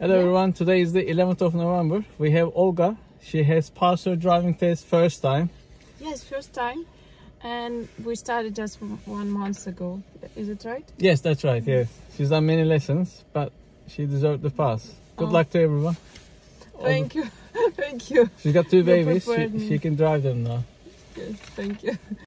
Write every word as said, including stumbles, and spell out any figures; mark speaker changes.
Speaker 1: Hello everyone, today is the eleventh of November. We have Olga. She has passed her driving test first time.
Speaker 2: Yes, first time. And we started just one month ago. Is it right?
Speaker 1: Yes, that's right, yes. She's done many lessons, but she deserved the pass. Good
Speaker 2: Oh.
Speaker 1: luck to everyone.
Speaker 2: Thank you. Thank you.
Speaker 1: She's got two
Speaker 2: You
Speaker 1: babies. She,
Speaker 2: prepared me.
Speaker 1: she can drive them now.
Speaker 2: Yes, thank you.